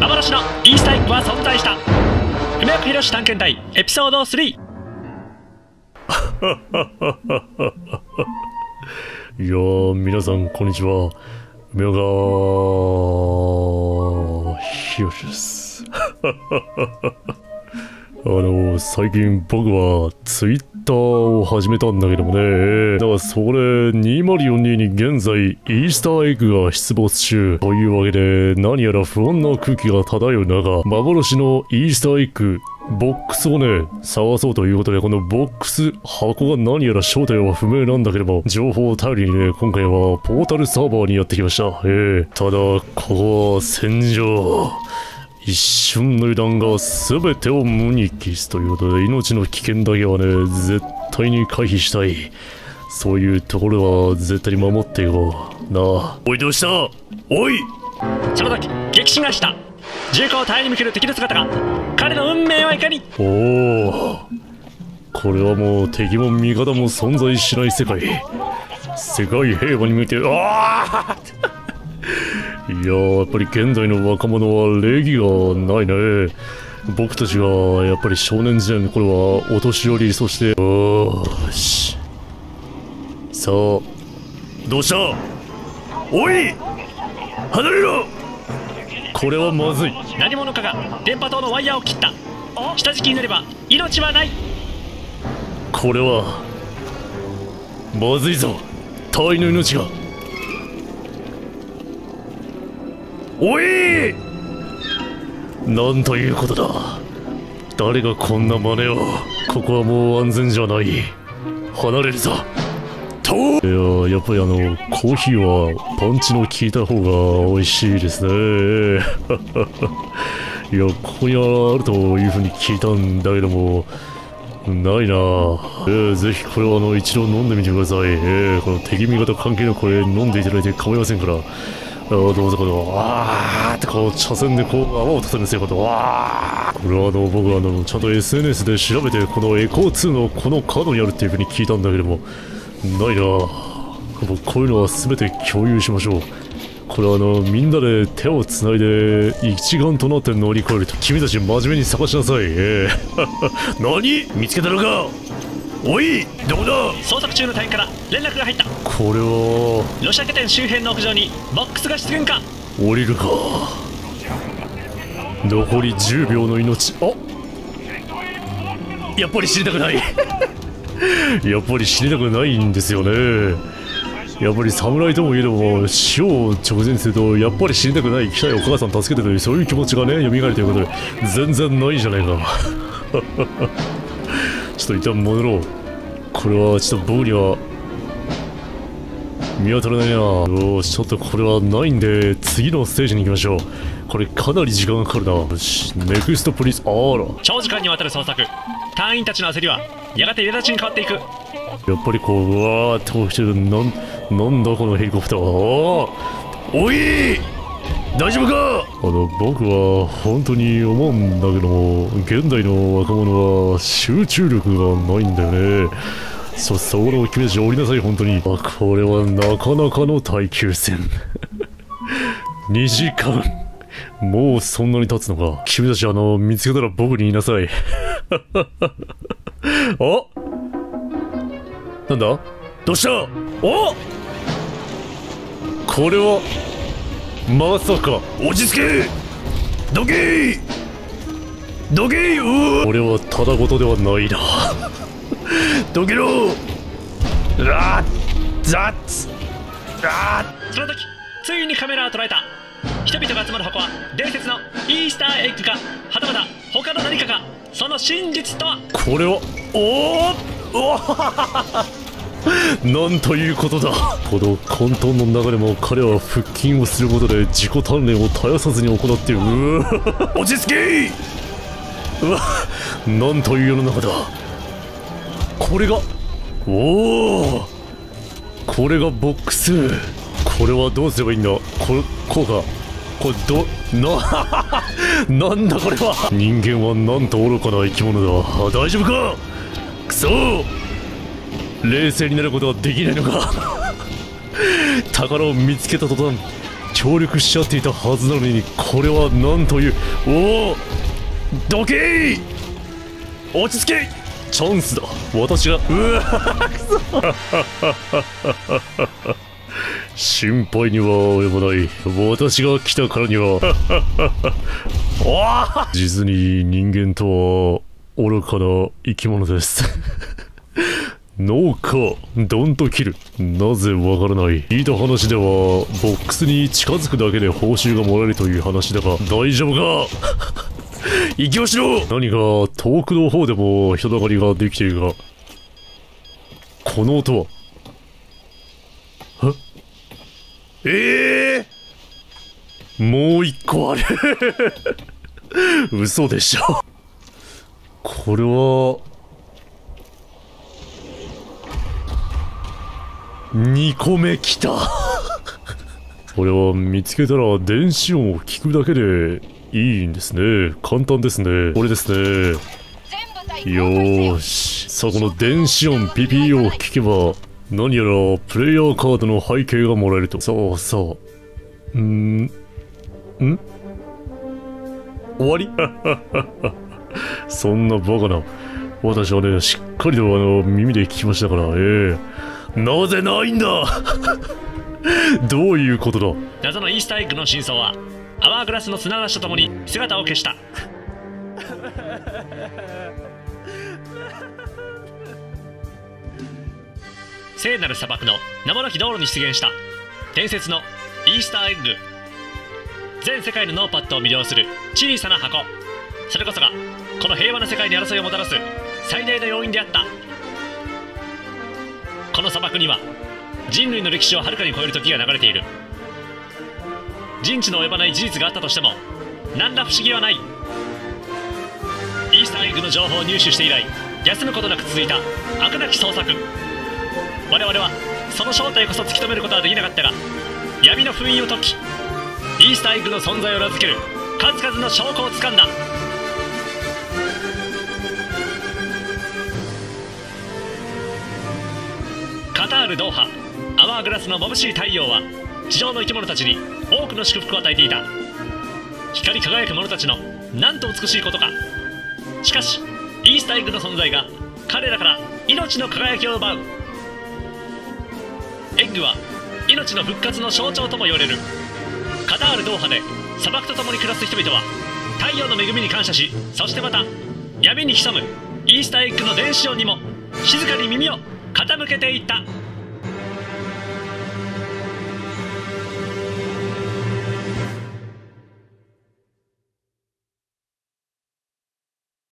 幻のイースターエッグは存在した。梅岡宏探検隊エピソード3。 いやー、皆さんこんにちは。梅岡宏です。最近僕はツイッターを始めたんだけどもね。だからそれ2042に現在イースターエッグが出没中というわけで、何やら不穏な空気が漂う中、幻のイースターエッグボックスをね探そうということで、このボックス箱が何やら正体は不明なんだけども、情報を頼りにね今回はポータルサーバーにやってきました。ただここは戦場、一瞬の油断が全てを無に帰すということで、命の危険だけはね絶対に回避したい。そういうところは絶対に守っていこうなあ。おい、どうした？おい！ その時激震がした。銃口を耐えに向ける敵の姿が。彼の運命はいかに。 おお、これはもう敵も味方も存在しない世界。世界平和に向けて、ああいやー、やっぱり現代の若者は礼儀がないね。僕たちがやっぱり少年時代の頃はお年寄り、そしてよし、さあどうした？おい離れろ！これはまずい。 何者かが電波塔のワイヤーを切った。下敷きになれば命はない。 これはまずいぞ。隊員の命が。おい！なんということだ。誰がこんな真似を。ここはもう安全じゃない。離れるぞ。いや、やっぱりコーヒーはパンチの効いた方が美味しいですね。いや、ここにあるというふうに聞いたんだけども、ないな。ぜひこれは一度飲んでみてください。この敵味方関係なくこれ飲んでいただいて構いませんから。どうぞこのわーってこう茶筅でこう泡を立てるんですよ。このわー、これは僕はちゃんと SNS で調べて、このエコー2のこのカードにあるっていうふうに聞いたんだけども、ないな。こういうのは全て共有しましょう。これはみんなで手をつないで一丸となって乗り越えると。君たち真面目に探しなさい。何？見つけたのか？おい、どこだ？ 捜索中の隊員から連絡が入った。 これはロシア拠点周辺の屋上にボックスが出現か。 降りるか。残り10秒の命。あ、やっぱり死にたくない。やっぱり死にたくないんですよね。やっぱり侍ともいえども死を直前にするとやっぱり死にたくない、来たいお母さん助けてという、そういう気持ちがね蘇るということで、全然ないじゃないか。ちょっと一旦戻ろう。これはちょっと僕には見当たらないな。よし、ちょっとこれはないんで次のステージに行きましょう。これかなり時間がかかるな。よし、ネクストプリーズ。あら、 長時間にわたる捜索、隊員たちの焦りはやがて苛立ちに変わっていく。 やっぱりこう、うわーってこう来てる。なんだこのヘリコプターは。おい、大丈夫か？僕は本当に思うんだけども、現代の若者は集中力がないんだよね。その君たち降りなさい、本当に。これはなかなかの耐久戦。2時間もうそんなに経つのか。君たち見つけたら僕に言いなさい。あ、なんだ？どうした？お、これはまさか。落ち着け！どけ！どけ！これはただごとではないな。どけろ！うわっ！ザッツ！ その時ついにカメラを捉えた。人々が集まる箱は伝説のイースターエッグか、はたまた他の何かか。その真実とは。 これはなんということだ。この混沌の中でも彼は腹筋をすることで自己鍛錬を絶やさずに行っている。落ち着け！うわ、なんという世の中だ。これが、おお、これがボックス。これはどうすればいいんだ。こうか。これなんだこれは。人間はなんと愚かな生き物だ。大丈夫か？くそ、冷静になることはできないのか。宝を見つけた途端協力しちゃっていたはずなのに、これはなんという。おお、どけい、落ち着け、チャンスだ。私が、うわくそ心配には及ばない。私が来たからには実に人間とは愚かな生き物です農家ドンと切る、なぜわからない。聞いた話ではボックスに近づくだけで報酬がもらえるという話だが、大丈夫か息をしろ。何か遠くの方でも人だかりができているが、この音はもう一個ある嘘でしょ。これは2個目きたこれは見つけたら電子音を聞くだけでいいんですね。簡単ですね。これですね。よーし、さあこの電子音 PPO を聞けば何やらプレイヤーカードの背景がもらえると。そうそう、終わりそんなバカな。私はね、しっかりと耳で聞きましたから。なぜないんだどういうことだ。 謎のイースターエッグの真相はアワーグラスの砂嵐とともに姿を消した聖なる砂漠の名もなき道路に出現した伝説のイースターエッグ。全世界のノーパッドを魅了する小さな箱。それこそがこの平和な世界に争いをもたらす最大の要因であった。この砂漠には人類の歴史をはるかに超える時が流れている。人知の及ばない事実があったとしても何ら不思議はない。イースターエッグの情報を入手して以来、休むことなく続いた飽くなき捜索。我々はその正体こそ突き止めることはできなかったが、闇の封印を解きイースターエッグの存在を裏付ける数々の証拠をつかんだ。カタールドーハ、アワーグラスの眩しい太陽は地上の生き物たちに多くの祝福を与えていた。光り輝く者たちのなんと美しいことか。しかしイースターエッグの存在が彼らから命の輝きを奪う。エッグは命の復活の象徴とも言われる。カタールドーハで砂漠と共に暮らす人々は太陽の恵みに感謝し、そしてまた闇に潜むイースターエッグの電子音にも静かに耳を傾けていった。